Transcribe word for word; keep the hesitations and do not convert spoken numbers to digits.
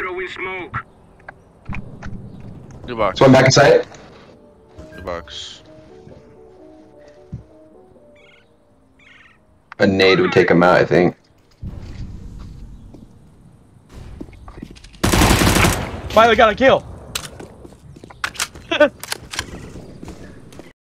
Throwing smoke. New box. Swim back inside. New box. A nade would take him out, I think. Finally got a kill.